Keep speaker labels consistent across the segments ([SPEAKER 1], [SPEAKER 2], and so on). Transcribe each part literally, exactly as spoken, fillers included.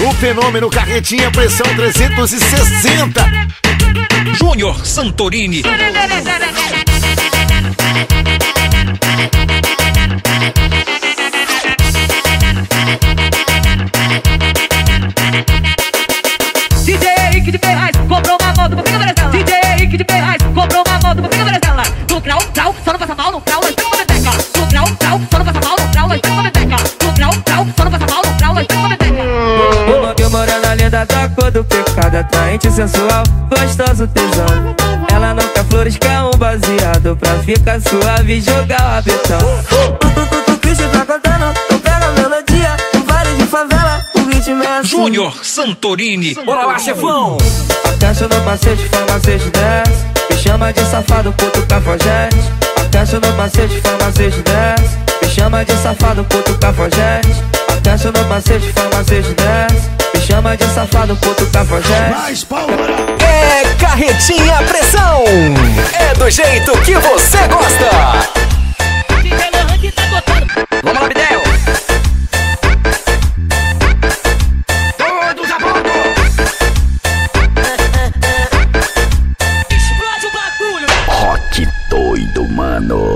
[SPEAKER 1] O fenômeno Carretinha Pressão trezentos e sessenta.
[SPEAKER 2] Júnior Santorini.
[SPEAKER 3] D J Henrique de Ferraz comprou uma moto pra pegar Varezela. D J Henrique de Ferraz comprou uma moto pra pegar Varezela. No grau, grau, só não passa mal, no grau, nós estamos com a beteca. No grau, grau, só não passa mal, no grau, nós estamos com a beteca. No grau, grau, só não passa mal, no grau, nós estamos com a beteca.
[SPEAKER 4] Eu morena linda da cor do pecado, atraente, sensual, gostoso, tesão. Ela não quer flores, quer um baseado pra ficar suave e jogar o rabetão. O Cristo tá cantando, eu pego a melodia, um vale de favela, o ritmo é assim.
[SPEAKER 2] Júnior Santorini.
[SPEAKER 4] Bora lá, chefão! A caixa no macete, farmacete desce, me chama de safado, puto cafajeste. A caixa no macete, farmacete desce, me chama de safado, puto cafajeste. A caixa no macete, farmacete desce, me chama de safado, puto cafajeste.
[SPEAKER 1] Mais pólvora.
[SPEAKER 5] É Carretinha Pressão. É do jeito que você gosta.
[SPEAKER 2] Vamos lá, Bidel.
[SPEAKER 1] Todos a bordo.
[SPEAKER 3] Explode o bagulho.
[SPEAKER 5] Rock doido, mano.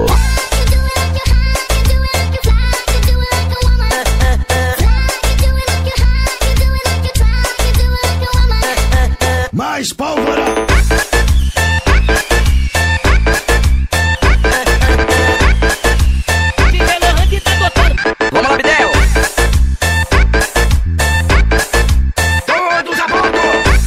[SPEAKER 1] Mais pólvora.
[SPEAKER 2] Vamos lá, Bidel.
[SPEAKER 1] Todos a bordo.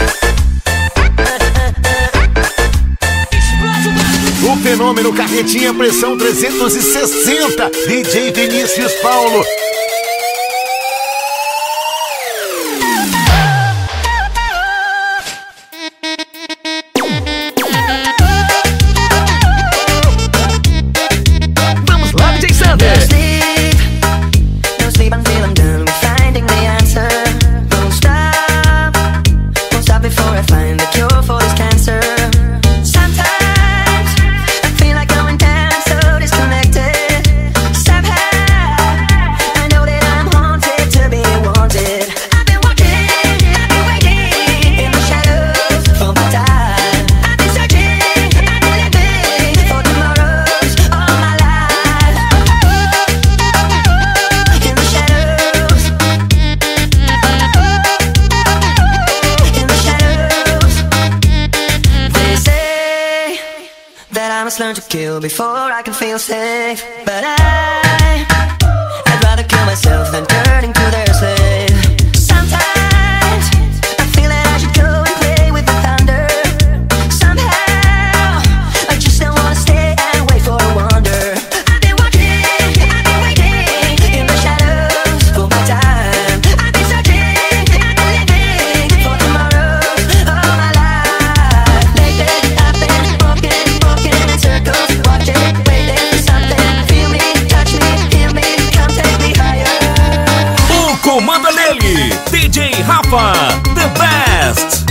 [SPEAKER 1] O fenômeno Carretinha Pressão trezentos e sessenta. D J Vinícius Paulo.
[SPEAKER 5] Vamos lá, D J Sander.
[SPEAKER 4] No sleep until I'm done finding the answer. Don't stop, won't stop before I find the cure for this cancer. Sometimes I feel like going down, so disconnected. Somehow I know that I'm haunted to be wanted. I've been walking, I've been waiting in the shadows for my time. I've been searching, I've been living for tomorrows all my life. In the shadows, in the shadows, they say that I must learn to kill before I can feel safe. But I, I'd rather kill myself than turning to their slave. Sometimes I feel that I should go and play with the thunder. Somehow I just don't wanna stay and wait for a wonder. I've been watching, I've been waiting in the shadows for my time. I've been searching, I've been living for tomorrows all my life. Lately I've been walking, walking in circles, watching, waiting for something. Feel me, touch me, heal me, come take me higher.
[SPEAKER 5] O comando é nele, D J Rafa, the best.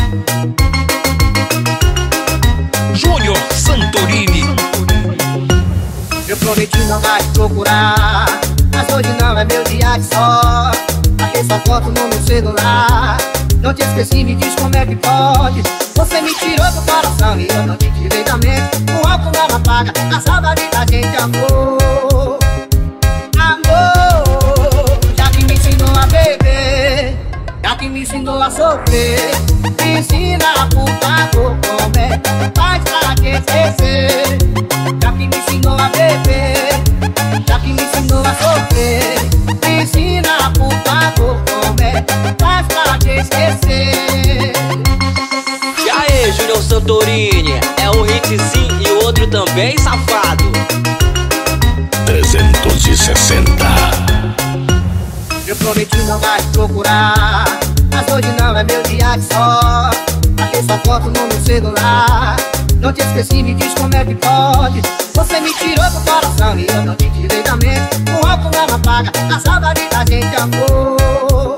[SPEAKER 2] Júnior Santorini.
[SPEAKER 6] Eu prometi não mais procurar, mas hoje não é meu dia de sorte. Achei sua foto no meu celular, não te esqueci, me diz como é que pode. Você me tirou do coração e eu não te tirei da mente. O álcool não apaga a saudade da gente, amor. Amor, já que me ensinou a beber, já que me ensinou a sofrer, me ensina, por favor, como é que faz pra te esquecer. Já que me ensinou a beber, já que me ensinou a sofrer, me ensina, por favor, como é que faz pra te esquecer.
[SPEAKER 7] E aí, Júnior Santorini, é um hit sim e o outro também, safado.
[SPEAKER 5] trezentos e sessenta.
[SPEAKER 6] Eu prometi não mais procurar, mas hoje não é meu dia de sorte. Achei sua foto no meu celular, não te esqueci, me diz como é que pode. Você me tirou do coração e eu não te tirei da mente. O álcool não apaga a saudade da gente, amor.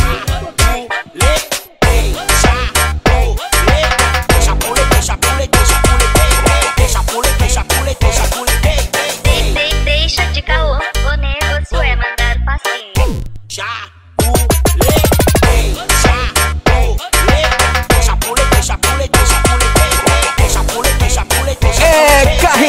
[SPEAKER 8] Deixa de caô, o negócio é mandar passinho.
[SPEAKER 7] Já, o, le,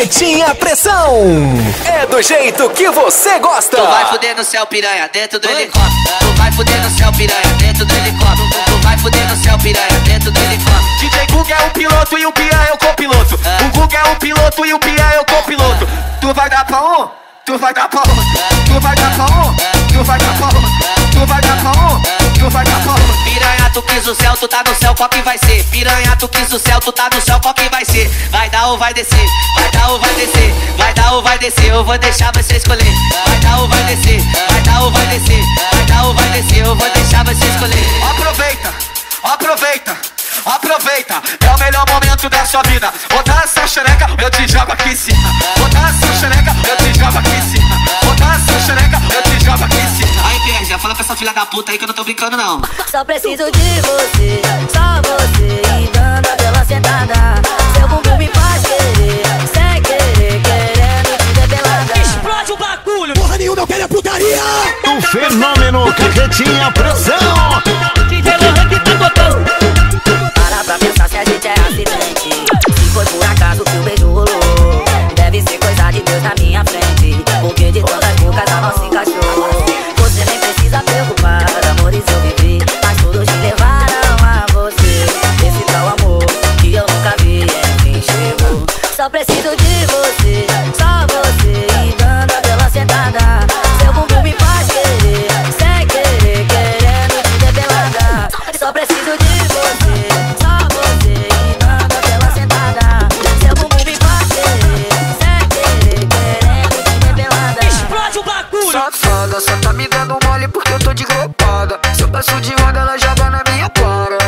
[SPEAKER 5] Carretinha Pressão. É do jeito que você gosta.
[SPEAKER 7] Tu vai fuder no céu, piranha, dentro do helicóptero. Tu vai fuder no céu, piranha, dentro do helicóptero. Tu vai fuder no céu, piranha, dentro do helicóptero.
[SPEAKER 8] D J Guga é o piloto e o Pia é o copiloto.
[SPEAKER 7] Ah.
[SPEAKER 8] O Guga é o piloto e o Pia é o copiloto. Tu vai dar pra um, tu vai dar pra um, tu vai dar pra um, tu vai dar pra um, tu vai dar pra um, tu vai dar pra um.
[SPEAKER 7] Piranha, tu quis o céu, tu tá no céu, qual que vai ser? Piranha, tu quis o céu, tu tá no céu, qual que vai ser? Vai dar ou vai descer? Vai dar ou vai descer? Vai dar ou vai descer? Eu vou deixar você escolher. Vai dar ou vai descer? Vai dar ou vai descer? Vai dar ou vai descer? Eu vou deixar você escolher.
[SPEAKER 8] Aproveita, aproveita, aproveita. É o melhor momento da sua vida. Botar essa xereca, eu te jogo aqui em cima. Botar essa xereca, eu te jogo aqui em cima. Botar essa xereca, eu te jogo aqui em cima.
[SPEAKER 7] Aí, Perja, fala pra essa filha da puta aí que eu não tô brincando, não.
[SPEAKER 4] Só preciso de você, só você. E dando aquela sentada, seu bumbum me faz querer, sem querer, querendo te ver pelada.
[SPEAKER 3] Explode o bagulho.
[SPEAKER 1] Porra nenhuma, eu quero é putaria. O fenômeno Carretinha Pressão.
[SPEAKER 3] D J Lohan que tá tocando.
[SPEAKER 4] Para pra pensar se a gente é acidente. Se foi por acaso que o beijo rolou, deve ser coisa de Deus na minha frente. Porque de tantas bocas a nossa encaixou. Você nem precisa preocupar, amores eu vivi, mas todos me levaram a você. Esse tal amor que eu nunca vi, enfim chegou. Só preciso de você, só você. E dando aquela sentada, seu bumbum me faz querer, sem querer, querendo te ver pelada. Só preciso de você, só você. E dando aquela sentada, seu bumbum me faz querer, sem querer, querendo te ver pelada.
[SPEAKER 3] Explode o bagulho.
[SPEAKER 9] Safada, só tá me dando mole porque eu tô de glopada. Se eu passo de onda, ela joga na minha cara.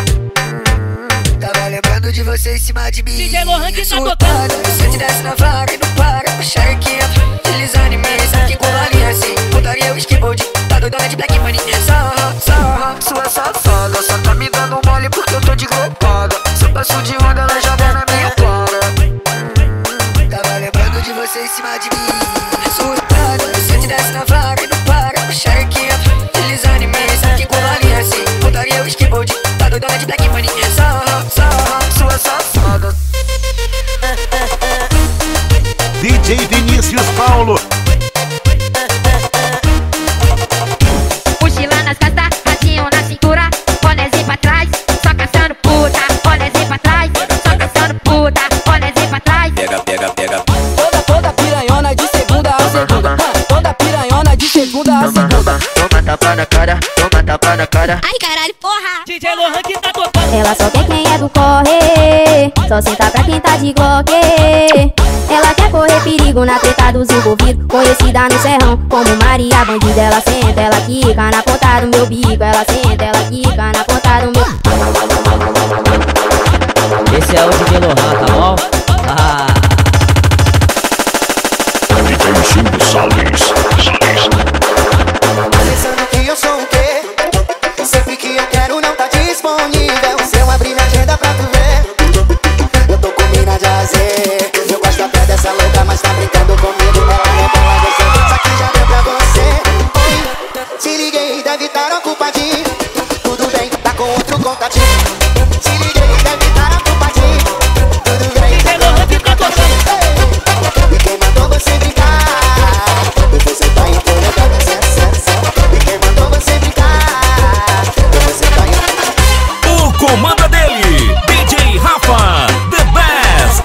[SPEAKER 9] Hum, tava lembrando de você em cima de mim.
[SPEAKER 3] D J Lohan que tá
[SPEAKER 9] Surtada,
[SPEAKER 3] tocando.
[SPEAKER 9] se eu te desce na vaga e não para. Puxa aqui, deslizando em mim. Sabe que com valia assim, putaria o skateboard. Tá doidona de black money. Sarra, sarra, sua safada. Só tá me dando mole porque eu tô de glopada. Se eu passo de onda, ela joga na minha cara. Hum, tava lembrando de você em cima de mim. Surtada, se eu te desce na vaga e não para. Puxa aqui, deslizando em mim. Sabe que com valia assim, putaria o skateboard. Tá doidona de black money. Sarra, sarra, sua safada.
[SPEAKER 1] D J Vinícius Paulo.
[SPEAKER 10] Mochila nas costas, radinho na cintura, bonézinho pra trás, só caçando puta, bonézinho pra trás, só caçando puta, bonézinho pra trás.
[SPEAKER 5] Pega, pega, pega.
[SPEAKER 9] Toda, toda piranhona de segunda a segunda. Toda piranhona de segunda a segunda.
[SPEAKER 6] Toma tapa na cara, toma tapa na cara.
[SPEAKER 10] Ai caralho, porra!
[SPEAKER 3] D J Lohan que tá tocando.
[SPEAKER 10] Ela só quer quem é do corre, só senta pra quem tá de glock. Ela quer correr perigo na treta dos envolvidos, conhecida no serrão como Maria Bandida. Ela senta, ela quica na ponta do meu bico. Ela senta, ela quica na ponta do meu.
[SPEAKER 7] Esse é o D J Lohan, tá bom? Ah.
[SPEAKER 6] Pensando que eu sou o quê? Sempre que eu quero não tá disponível. Se eu abrir minha agenda pra tu ver, eu tô com mina de azer. Eu gosto até dessa louca, mas tá brincando comigo. Ela é boa, você isso aqui já deu pra você. Oi, se liguei, deve estar ocupadinho. Tudo bem, tá com outro contatinho. Se liguei, deve estar ocupadinho. Tudo bem,
[SPEAKER 3] D J Lohan que tá tocando.
[SPEAKER 6] e quem mandou você brincar? Você tá empolgado, e quem mandou você brincar? Você tá empolgado.
[SPEAKER 5] O comando dele, D J Rafa, the best.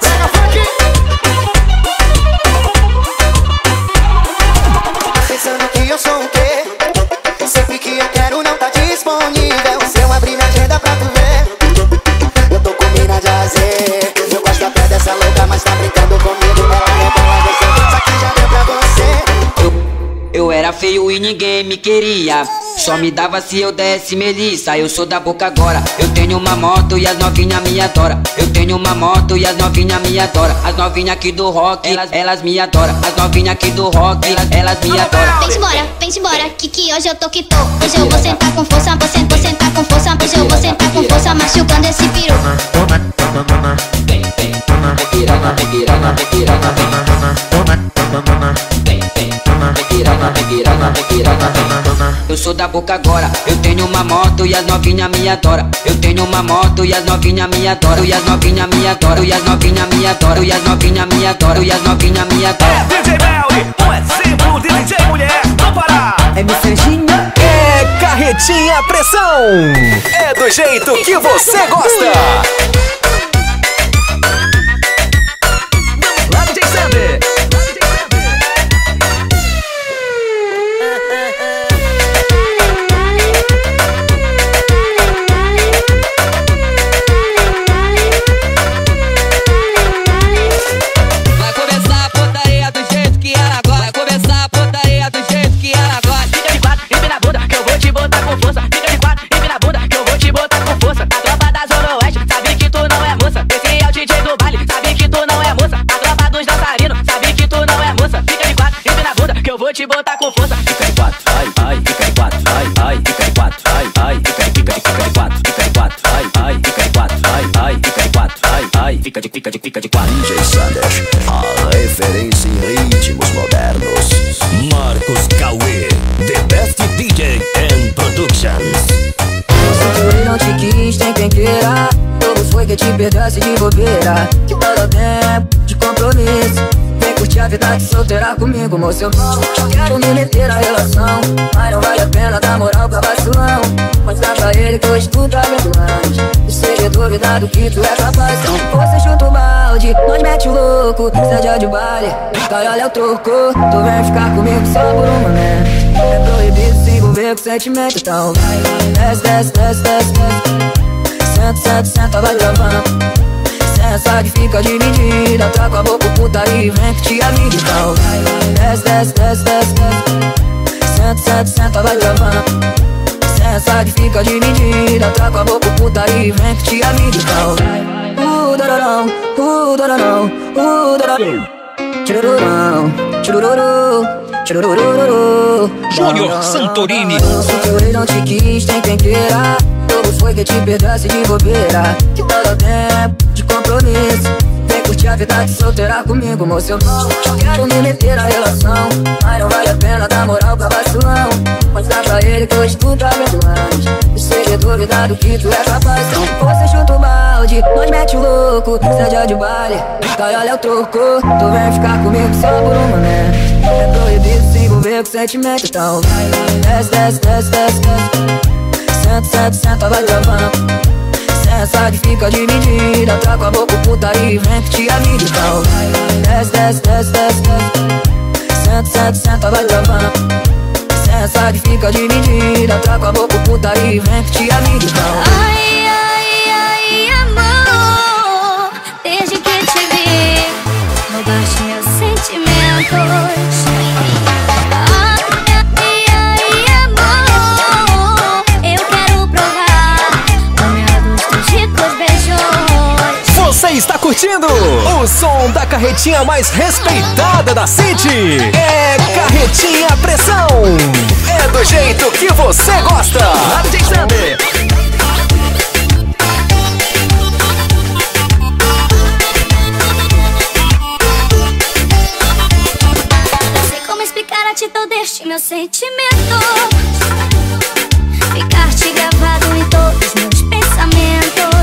[SPEAKER 6] Pensando que eu sou o quê? Sempre que eu quero não tá disponível. Se eu abrir minha agenda pra tu ver, eu tô com mina de azer. Eu gosto até dessa louca, mas tá brincando comigo. Ela é boa, você isso aqui já deu pra você.
[SPEAKER 7] Eu era feio e ninguém me queria, só me dava se eu desse melissa. Eu sou da boca agora, eu tenho uma moto e as novinhas me adoram. Eu tenho uma moto e as novinhas me adoram. As novinhas aqui do rock, elas, elas me adoram. As novinhas aqui do rock, elas, elas me adoram.
[SPEAKER 10] Vem embora, vem embora, que que hoje eu tô que tô. Hoje eu vou sentar com força, vou sentar, vou sentar com força. Hoje eu vou sentar com força, machucando esse peru.
[SPEAKER 7] Vem, vem, vem piranha, vem piranha, vem piranha, vem. Vem, vem, vem piranha, vem piranha, vem piranha, vem. eu sou da boca agora. Eu tenho uma moto e as novinha me adora. Eu tenho uma moto e as novinha me adora. E as novinha me adora. E as novinha me adora. E as novinha me adora. E as novinha me adora.
[SPEAKER 5] É D J Melly, um exemplo de D J mulher do Pará.
[SPEAKER 6] É meu Serginho.
[SPEAKER 5] É Carretinha Pressão. É do jeito que você gosta. Lá D J Sander.
[SPEAKER 7] Vai começar a putaria do jeito que ela gosta. Vai começar a putaria do jeito que ela gosta.
[SPEAKER 9] Fica de quatro, empina a bunda, que eu vou te botar com força. Fica de quatro, empina a bunda, que eu vou te botar com força. A tropa da Zona Oeste sabe que tu não é moça. Esse é o D J do baile, sabe que tu não é moça. A tropa dos dançarinos sabe que tu não é moça. Fica de quatro, empina a bunda, que eu vou te botar com força.
[SPEAKER 11] Fica de quatro, ai, ai, fica de quatro, ai, ai, fica de quatro, ai, ai, fica de, fica de, fica de quatro, fica de quatro, ai, ai, fica de quatro, ai, ai, fica de quatro, ai, ai, fica de, fica de, fica de quatro.
[SPEAKER 12] D J Sanders, a referência em ritmos modernos.
[SPEAKER 5] Marcos Cauê, the best D J and Productions.
[SPEAKER 6] Eu não te quis, tem quem queira. Como foi que te perdoasse de bobeira? Que tal o tempo de compromisso? Vem curtir a vida de solteira comigo, moço. Eu não quero me meter na relação, mas não vale a pena dar moral pra vacilão. Mostrar pra ele que hoje tu tá vendo antes. E seja duvidado que tu é capaz. Você chuta o balde, nós mete o louco. Seja de baile, cai, olha o troco. Tu vem ficar comigo só por um momento. É proibido se envolver com sentimento. Então vai, desce, desce, desce, desce, desce. Senta, senta, senta, vai travando. Sensa que fica dividida. Troca a boca, putaria e vem que te amiga. Então vai, desce, desce, desce, desce, desce. Senta, senta, senta, vai travando. Sensa que fica dividida. Troca a boca, putaria e vem que te amiga. Então vai, uh, dororão, uh, dororão, uh, dororão. Tchurururão, tchurururu, tchurururu.
[SPEAKER 2] Júnior Santorini.
[SPEAKER 6] Se eu não te quis, tem quem queira. Como foi que te perdoasse de bobeira? Que tal o tempo de compromisso? Vem curtir a vida de solteira comigo, moço. Eu não quero me meter na relação, mas não vale a pena dar moral pra vacilão. Mostrar pra ele que hoje tu tá vendo antes. E seja duvidado que tu é capaz. Você chuta o balde, nós mete o louco. Seja de baile, cai, olha o troco. Tu vem ficar comigo só por um momento. É proibido se envolver com sentimento. Então vai, desce, desce, desce, desce, desce. Senta, senta, senta, vai travando. Sensa que fica dividida. Troca a boca, putaria e vem que te amiga. Então vai, desce, desce, desce, desce, desce. Senta, senta, senta, vai travando. Sensa que fica dividida. Troca a boca, putaria e vem que te amiga. Então
[SPEAKER 10] Ai, ai, ai, amor, desde que te vi, roubaste meus sentimentos.
[SPEAKER 5] Você está curtindo o som da carretinha mais respeitada da City. É Carretinha Pressão. É do jeito que você gosta. Lá D J Sander.
[SPEAKER 10] Não sei como explicar a atitude deste meu sentimento. Ficar-te gravado em todos os meus pensamentos.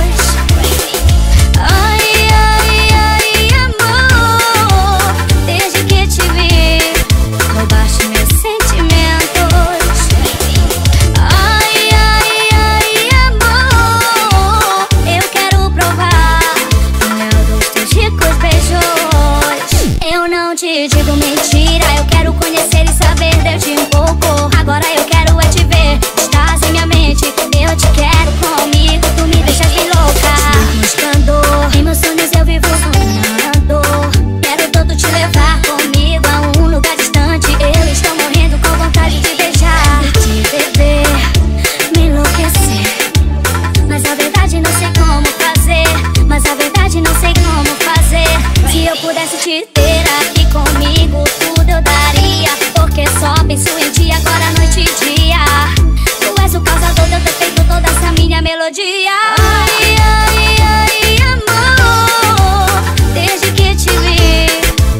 [SPEAKER 10] Ai, ai, ai, amor, desde que te vi, roubaste meus sentimentos. Ai, ai, ai, amor, eu quero provar o mel dos teus ricos beijos. Eu não te digo mentira, eu quero conhecer e saber de ti um pouco. Agora eu quero é te ver, estás em minha mente, eu te quero comigo, tu me deixas bem louca. Buscando, em meus sonhos eu vivo sonhando. Quero tanto te levar comigo a um lugar distante. Eu estou morrendo com vontade de beijar, de beber, me enlouquecer. Mas a verdade não sei como fazer. Mas a verdade não sei como fazer. Se eu pudesse te ter aqui comigo, tudo eu daria. Porque só penso em ti agora, noite e dia. Tu és o causador de eu ter feito toda essa minha melodia. Ai, ai, ai, amor, desde que te vi,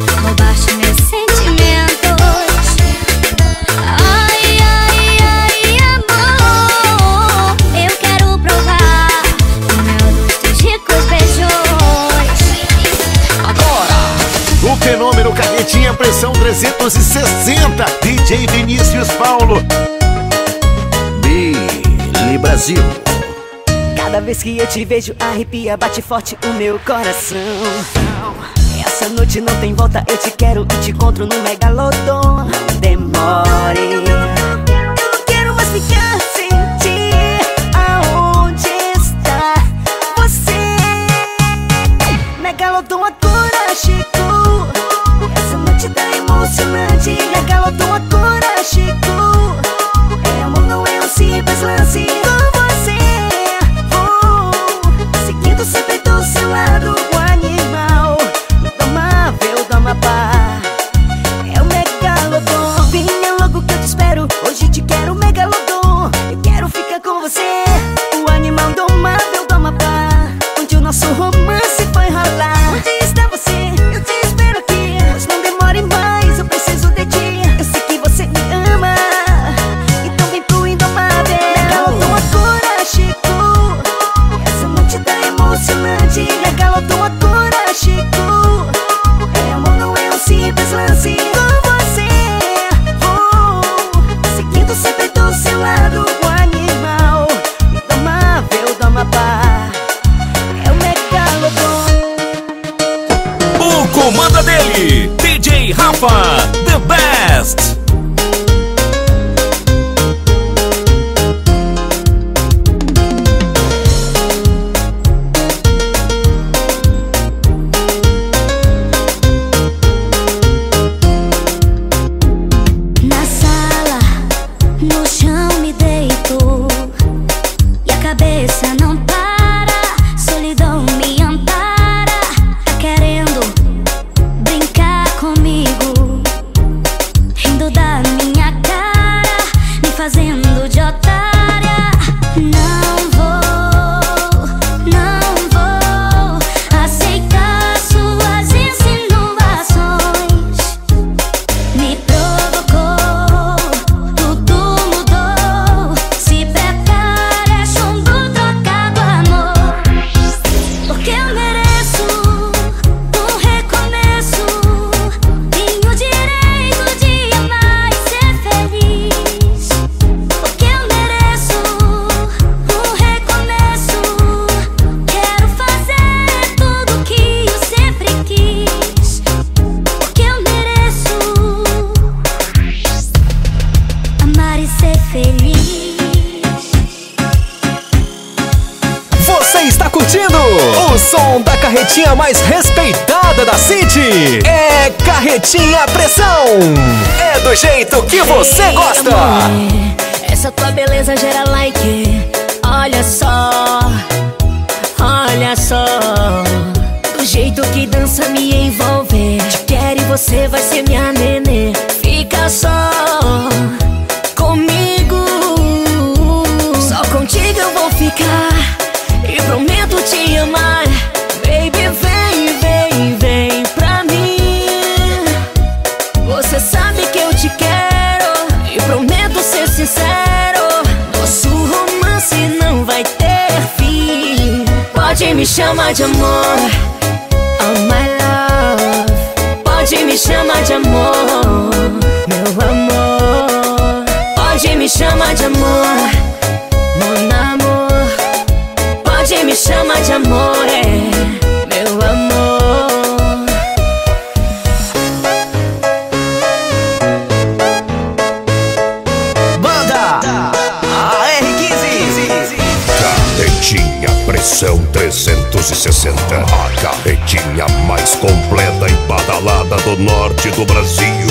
[SPEAKER 10] roubaste meus sentimentos. Ai, ai, ai,
[SPEAKER 1] trezentos e sessenta, D J Vinícius Paulo.
[SPEAKER 12] Billy Brasil.
[SPEAKER 13] Cada vez que eu te vejo arrepia, bate forte o meu coração. Essa noite não tem volta, eu te quero e te encontro no Megalodon. Não demore, eu não quero mais ficar sem ti. Aonde está você? Megalodon agora chegou. Essa noite tá emocionante. Megalodon agora chegou. É amor, não é um simples lance. Com você vou seguindo sempre do seu lado. O animal domável do Amapá é o Megalodon. Venha logo que eu te espero. Hoje te quero, Megalodon. Eu quero ficar com você. O animal domável do Amapá, onde o nosso romance foi rolar. Onde está você? Eu te espero aqui. Mas não demore mais, eu preciso de ti. Eu sei que você me ama, então vem pro Indomável. Megalodon agora chegou. Essa noite tá emocionante. Megalodon agora chegou. É amor, não é um simples lance. Com você vou seguindo sempre do seu lado. O animal indomável do Amapá é o Megalodon.
[SPEAKER 5] O comando dele, D J Rafa, The Best.
[SPEAKER 10] Na sala, no chão me deito e a cabeça não para, solidão me ampara. Tá querendo brincar comigo, rindo da minha cara, me fazendo de otária. Não vou, não vou aceitar suas insinuações. Me provocou, tudo mudou. Se prepare, é chumbo trocado, amor. Porque eu mereço um recomeço. Tenho o direito de amar e ser feliz. Porque eu mereço um recomeço. Quero fazer tudo que eu sempre quis. Porque eu mereço amar e ser feliz.
[SPEAKER 5] Você está curtindo o som da carretinha mais respeitada da City. É Carretinha Pressão. É do jeito que você gosta.
[SPEAKER 13] Essa tua beleza gera like. Olha só, olha só. Do jeito que dança me envolve. Te quero e você vai ser minha nenê. Fica só comigo. Só contigo eu vou ficar e prometo te amar. Baby, vem, vem, vem pra mim. Você sabe que eu te quero e prometo ser sincero. Nosso romance não vai ter fim. Pode me chamar de amor, oh my love. Pode me chamar de amor, meu amor. Pode me chamar de amor, mon amor. Pode me chamar de amor, é, meu amor.
[SPEAKER 5] Banda A R quinze.
[SPEAKER 12] Carretinha Pressão trezentos e sessenta. A carretinha mais completa e badalada do norte do Brasil.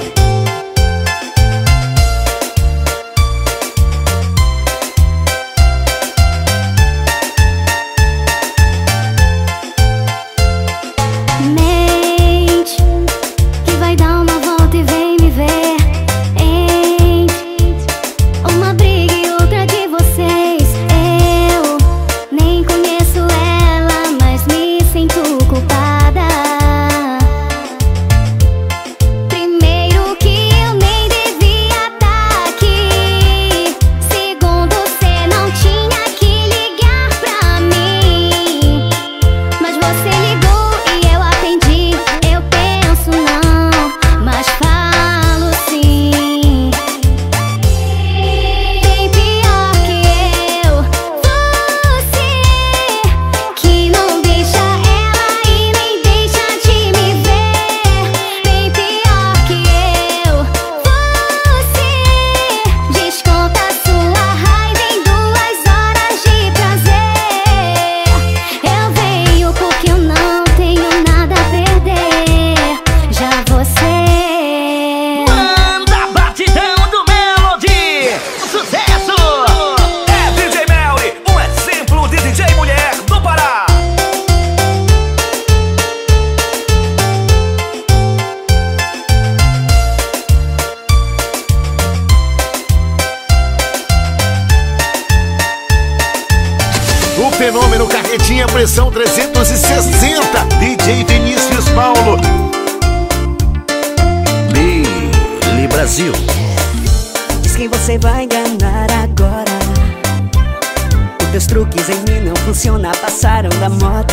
[SPEAKER 10] Mente que vai dar uma volta e vem me ver. Entre uma briga e outra de vocês, eu nem conheço ela, mas me sinto culpada. Primeiro
[SPEAKER 1] O fenômeno Carretinha Pressão trezentos e sessenta, D J Vinícius Paulo.
[SPEAKER 14] Billy Brasil.
[SPEAKER 15] Diz quem você vai enganar agora. Os teus truques em mim não funcionam, passaram da moda.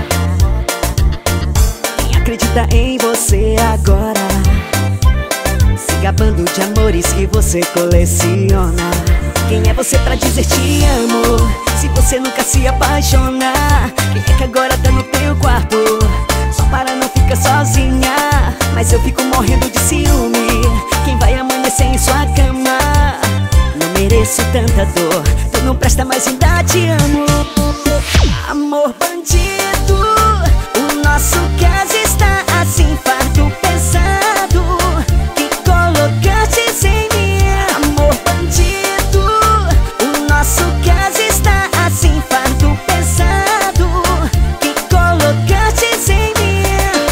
[SPEAKER 15] Quem acredita em você agora, se gabando de amores que você coleciona. Quem é você pra dizer te amo, se você nunca se apaixona? Quem é que agora tá no teu quarto, só para não ficar sozinha? Mas eu fico morrendo de ciúme, quem vai amanhecer em sua cama? Não mereço tanta dor, tu não presta, mas ainda te amo. Amor bandido, o nosso caso está assim, farto pesado, que colocaste sem mim. Amor bandido, o nosso caso está assim, farto pesado, que colocaste sem mim.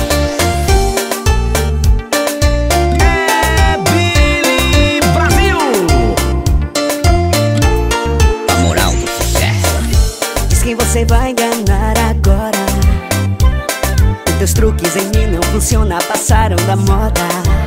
[SPEAKER 14] É Billy Brasil.
[SPEAKER 11] A moral do sucesso.
[SPEAKER 15] Diz quem você vai enganar agora. Os teus truques em mim não funcionam, passaram da moda.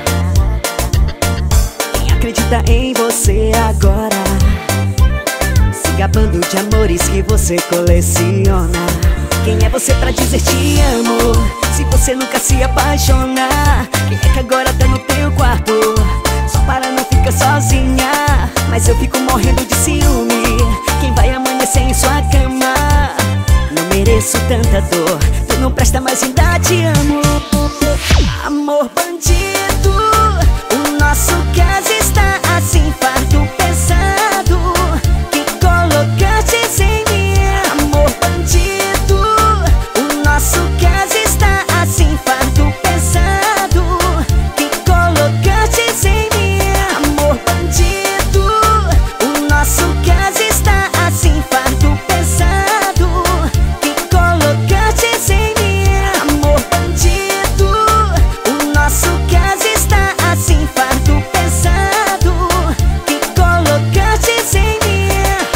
[SPEAKER 15] Quem acredita em você agora, se gabando de amores que você coleciona. Quem é você pra dizer te amo, se você nunca se apaixona? Quem é que agora tá no teu quarto, só para não ficar sozinha? Mas eu fico morrendo de ciúme, quem vai amanhecer em sua cama? Não mereço tanta dor, tu não presta, mas ainda te amo. Amor bandido, o nosso caso está assim, fardo pesado, que colocaste sem mim. Amor bandido, o nosso caso está assim, fardo pesado, que colocaste sem mim. Amor bandido, o nosso caso está assim, fardo pesado, que colocaste sem mim. Amor bandido, o nosso caso está assim, fardo pesado, que colocaste sem mim.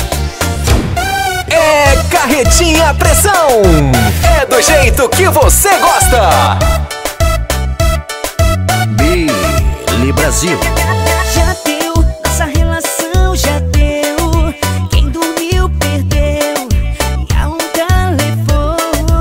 [SPEAKER 5] É Carretinha Pressão. É do jeito que você gosta.
[SPEAKER 14] Billy Brasil.
[SPEAKER 15] Já deu, nossa relação já deu. Quem dormiu perdeu e a onda levou.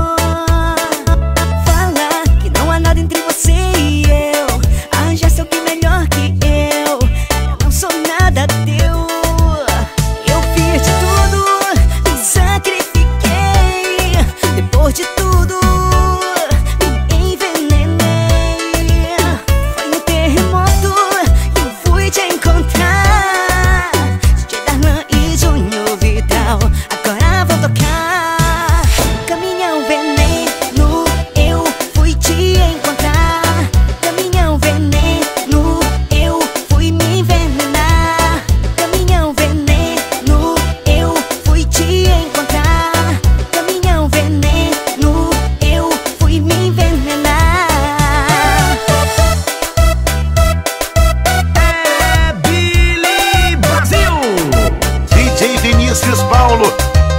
[SPEAKER 15] Falar que não há nada entre você e eu, arranjar alguém melhor que eu. Eu não sou nada teu. Eu fiz de tudo, me sacrifiquei. Depois de tudo, me envenenei. Foi no terremoto que eu fui te encontrar. D J Darlan e Júnior Vital, agora vou tocar. Caminhão veneno, eu fui te encontrar. Caminhão veneno, eu fui me envenenar. Caminhão veneno, eu fui te encontrar. Caminhão veneno, eu fui me envenenar.
[SPEAKER 14] É Billy Brasil.
[SPEAKER 1] D J Vinícius Paulo.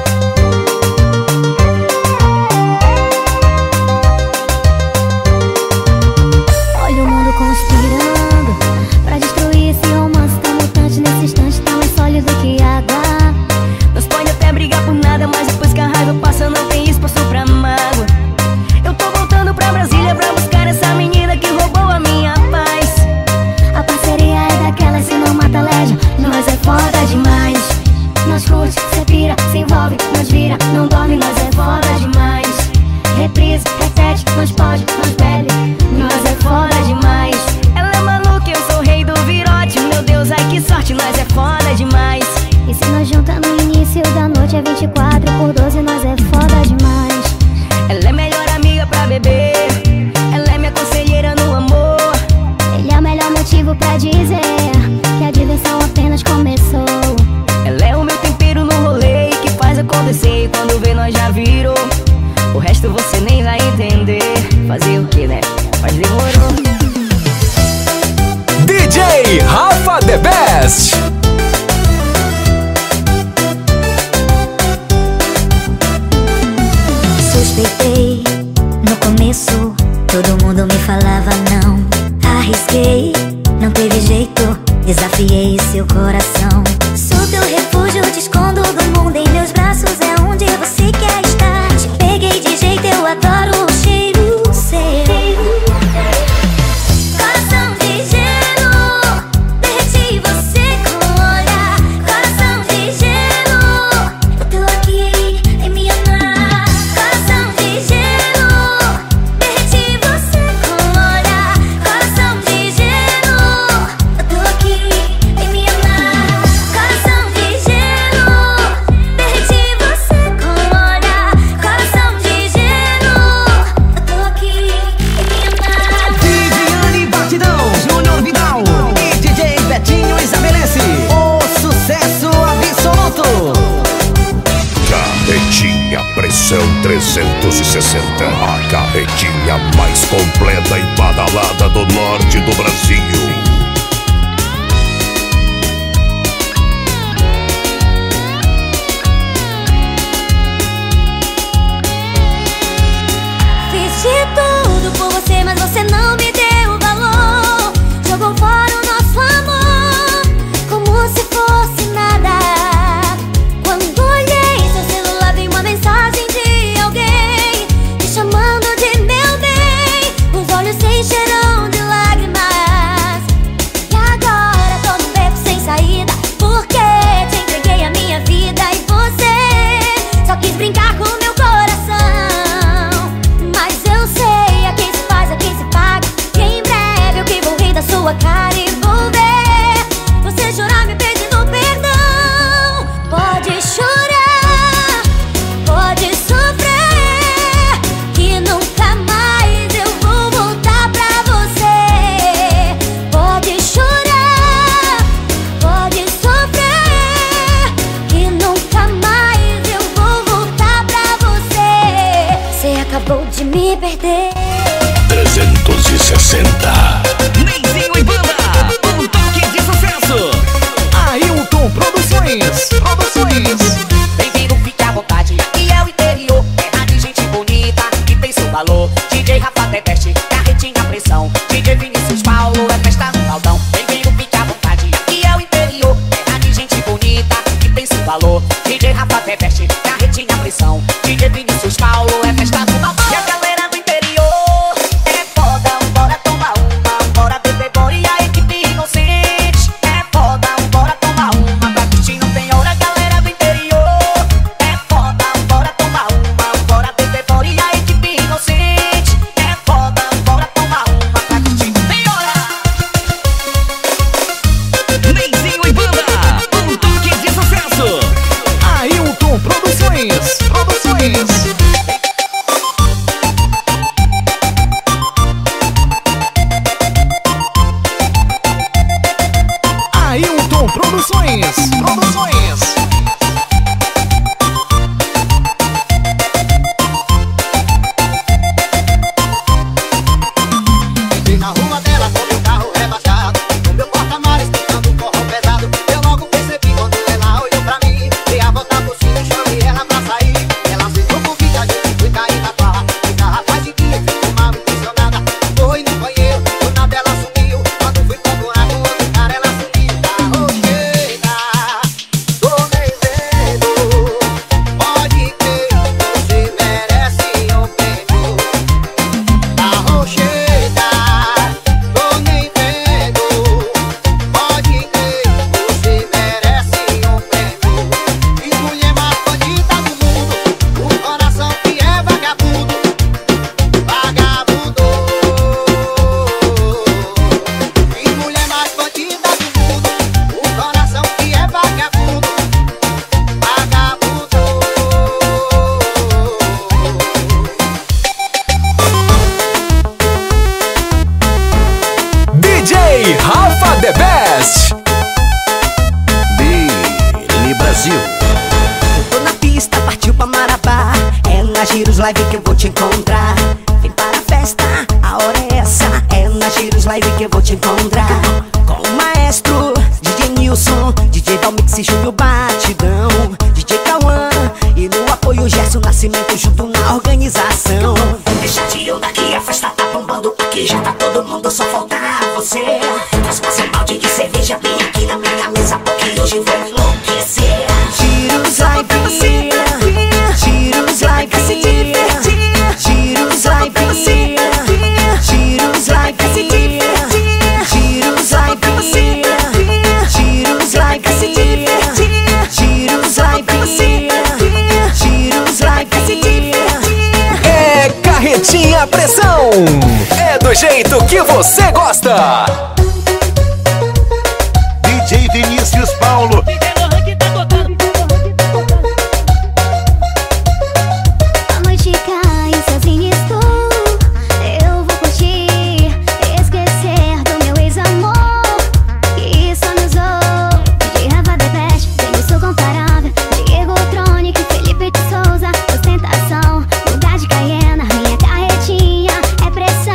[SPEAKER 10] Olha o mundo conspirando pra destruir esse romance tão mutante. Nesse instante tá mais sólido que água.
[SPEAKER 15] Nós pode até brigar por nada, mas depois que a raiva passa não tem espaço pra mágoa. Eu tô voltando pra Brasília pra buscar essa menina que roubou a minha paz.
[SPEAKER 10] A parceria é daquelas que não mata lédio. Nós é foda demais. Nós curte, cê pira, se envolve, nós vira, não dorme, nós é foda demais. Reprise, repete, nós pode, nós bebe, nós é foda demais.
[SPEAKER 15] Ela é maluca, eu sou o rei do virote. Meu Deus, ai que sorte, nós é foda demais.
[SPEAKER 10] E se nós junta no início da noite é vinte e quatro por doze, nós é foda demais.
[SPEAKER 15] Ela é melhor amiga pra beber, ela é minha conselheira no amor.
[SPEAKER 10] Ele é o melhor motivo pra dizer que a diversão apenas começou.
[SPEAKER 15] Ela é o meu tempero no rolê que faz acontecer. E quando vê nós já virou. O resto você nem vai entender. Fazer o que, né? Mas demorou.
[SPEAKER 5] D J Rafa The Best.
[SPEAKER 16] Tentei, no começo todo mundo me falava não. Arrisquei, não teve jeito, desafiei seu coração. Sou teu refúgio, te escondo do mundo, em meus braços é onde você quer estar. Te peguei de jeito, eu adoro o cheiro seu. Coração de gelo, derreti você com o olhar. Coração de gelo, eu tô aqui em me amar. Coração de gelo, derreti você com o olhar. Coração de gelo, eu tô aqui em me amar. Coração de gelo, derreti você com o olhar. Coração de gelo, eu tô aqui em me amar.
[SPEAKER 14] Viviane Batidão, Júnior Vidal e D J Betinho estabelece o sucesso absoluto.
[SPEAKER 12] Carretinha Pressão trezentos e sessenta, a carretinha mais completa e badalada do norte do Brasil.
[SPEAKER 16] Fiz de tudo por você, mas você não me deu valor. Jogou fora o nosso amor, como se fosse nada. Quando olhei seu celular, vi uma mensagem de alguém me chamando de meu bem. Os olhos se encheram de lágrimas. E agora tô num beco sem saída, porque te entreguei a minha vida e você só quis brincar com meu coração. Mas eu sei, a quem se faz, a quem se paga. E em breve eu que vou rir da sua cara e vou ver você chorar me pedindo perdão. Pode chorar, pode sofrer, que nunca mais eu vou voltar pra você. Pode chorar, pode sofrer, que nunca mais eu vou voltar pra você. Você acabou de me perder.
[SPEAKER 12] trezentos e sessenta.
[SPEAKER 14] Neizinho e banda, um toque de sucesso. Ailton Produções, Produções.
[SPEAKER 6] Bem-vindo, fique à vontade. E é o interior, terra de gente bonita que tem seu valor. D J Rafa Teveste, Carretinha Pressão. D J Vinícius Paulo, é festa no Caldão. Bem-vindo, fique à vontade. E é o interior, terra de gente bonita que tem seu valor. D J Rafa Teveste, Carretinha Pressão. D J Vinícius Paulo, é festa no Caldão. E a galera do interior é foda, bora tomar uma, bora beber, bora e a equipe inocente. É foda, bora tomar uma, pra curtir não tem hora, galera do interior. É foda, bora tomar uma, bora beber, bora e a equipe inocente. É foda, bora tomar uma, pra curtir não tem hora.
[SPEAKER 14] Neizinho e banda, um toque de sucesso. Ailton Produções, Produções. Ailton Produções, Produções.
[SPEAKER 6] Entrei na rua dela com meu carro rebaixado, com meu porta-malas escutando um forró pesado. Eu logo percebi quando ela olhou pra mim. Dei a volta por cima e chamei ela pra sair. Ela sentou comigo, a gente foi cair na farra. Esse rapaz de dia ficou mal impressionada. Foi no banheiro, do nada ela sumiu. Quando fui procurar com outro cara, ela sumiu. Tá rocheira, tô nem vendo. Pode crer, você merece um prêmio. Tá rocheira, tô nem vendo. Pode crer, você merece um prêmio. E mulher mais bandida do mundo, o coração que é vagabundo, vagabundo. E mulher mais bandida do mundo, o coração que é vagabundo, vagabundo.
[SPEAKER 5] D J Rafa The Best.
[SPEAKER 14] Billy Brasil.
[SPEAKER 15] Tô na pista, partiu pra Marabá. É na Giros Live que eu vou te encontrar. Vem para a festa, a hora é essa. É na Giros Live que eu vou te encontrar. Com o maestro, D J Nilson, D J Dalmix e Júnior Batidão, D J Cauã e no apoio Gerson Nascimento junto na organização.
[SPEAKER 17] quando só faltar você. Trouxe uma balde de cerveja bem aqui na minha mesa, porque hoje vou enlouquecer.
[SPEAKER 15] Tiros vai vir, tiros vai vir, tiros vai vir, tiros vai vir, tiros vai vir, tiros vai vir, tiros vai vir, tiros vai vir.
[SPEAKER 5] É Carretinha Pressão. É do jeito que você gosta.
[SPEAKER 1] D J Vinícius Paulo.
[SPEAKER 16] A noite cai, sozinha estou. Eu vou curtir, esquecer do meu ex-amor que só me usou. De Rafa The Best, tem o seu comparável. Diego Tronic, Felipe de Souza, ostentação, lugar de Caiena. Minha carretinha é pressão.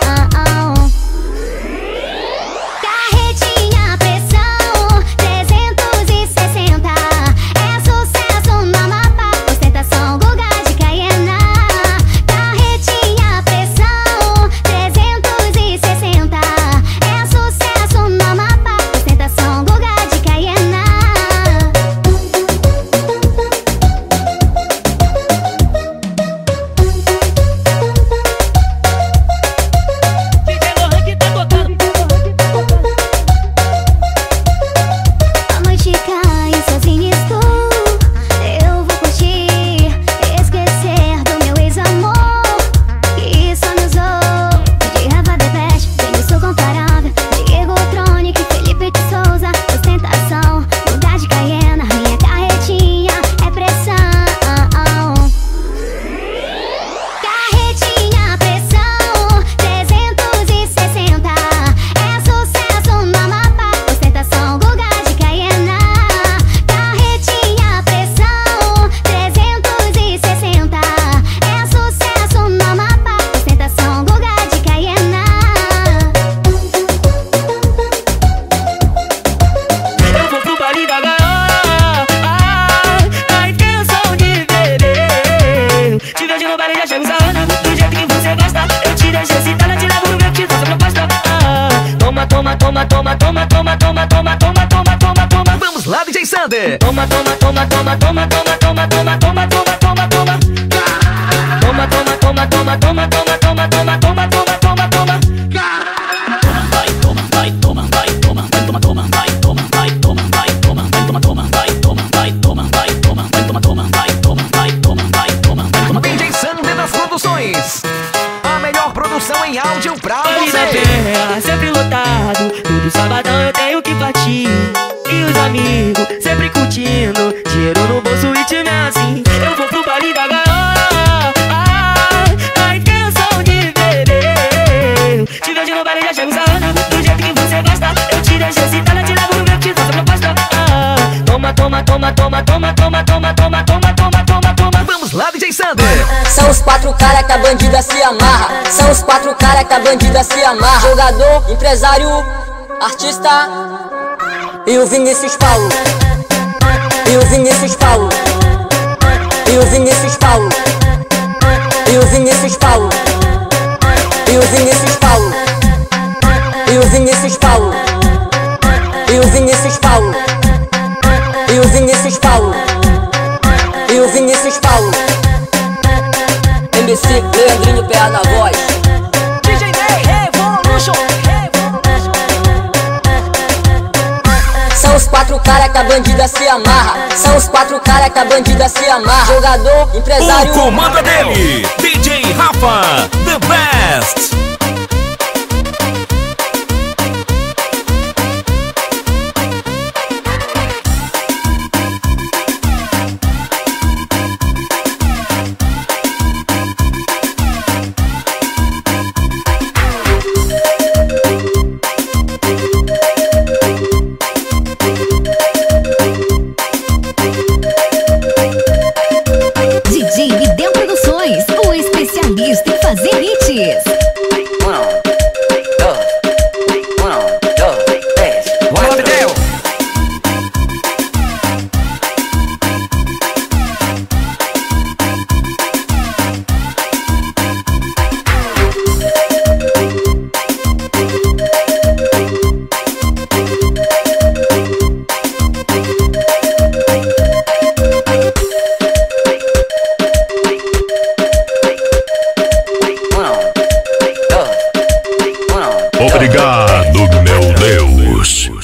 [SPEAKER 16] Carretinha pressão trezentos e sessenta. É sucesso no Amapá, ostentação, lugar de Caiena. Carretinha pressão trezentos e sessenta. É sucesso no Amapá, ostentação, lugar de Caiena. A noite cai, sozinha estou. Eu vou curtir, esquecer do meu ex-amor que só me usou. De Rafa The Best, tem o seu comparável. Diego Tronic, Felipe de Souza, ostentação, lugar de Caiena. Minha carretinha é pressão. Carretinha pressão trezentos e sessenta. É sucesso no Amapá, ostentação, lugar de Caiena. Carretinha pressão trezentos e sessenta. É sucesso no Amapá, ostentação, lugar de Caiena.
[SPEAKER 6] Eu vou pro baile da gaiola, ah, a intenção de beber. Te vejo no baile, já chego sarrando, do jeito que você gosta. Eu te deixo excitada, te levo no meu, te faço a proposta. Ah, toma, toma, toma, toma, toma, toma, toma, toma, toma, toma, toma, toma.
[SPEAKER 14] Vamos lá, D J Sander.
[SPEAKER 6] Toma, toma, toma, toma, toma, toma, toma, toma, toma, toma, toma, toma. Toma, toma, toma, toma, toma, toma, toma, toma, toma, toma, toma, toma.
[SPEAKER 11] Vai, toma, vai, toma, vai, toma, vai, toma, toma, vai, toma, vai, toma, vai, toma, vai, toma, toma, vai, toma, vai, toma, vai, toma, vai, toma, toma, vai, toma, vai, toma, vai, toma, vai, toma,
[SPEAKER 14] D J Sander das Produções. A melhor produção em áudio pra
[SPEAKER 6] Baile da
[SPEAKER 14] você.
[SPEAKER 6] terra, sempre lotado. Todo sabadão eu tenho que partir. E os amigos sempre curtindo. Dinheiro no bolso e time assim. Eu vou pro baile da gaiola, ah, a intenção de beber. Te vejo no baile, já chego sarrando, do jeito que você gosta. Eu te deixo excitada, te levo no meu, te faço a proposta. Ah, toma, toma, toma, toma, toma, toma, toma, toma, toma, toma, toma, toma.
[SPEAKER 14] Vamos lá, D J Sander.
[SPEAKER 18] São os quatro cara que a bandida se amarra. São os quatro cara que a bandida se amarra. Jogador, empresário, artista e o Vinícius Paulo. E o Vinícius Paulo. E o Vinícius Paulo. E o Vinícius Paulo. E o Vinícius Paulo. E o Vinícius Paulo. E o Vinícius Paulo. E o Vinícius Paulo. E o Vinícius Paulo. M C Leandrinho P A na voz.
[SPEAKER 15] D J Ney Revolution.
[SPEAKER 18] São os quatro cara que a bandida se amarra. São os quatro cara que a bandida se amarra. Jogador, empresário.
[SPEAKER 2] O comando é dele, D J Rafa, the best.
[SPEAKER 13] D J Lideu Produções, o especialista em fazer hits.
[SPEAKER 12] Obrigado, meu Deus.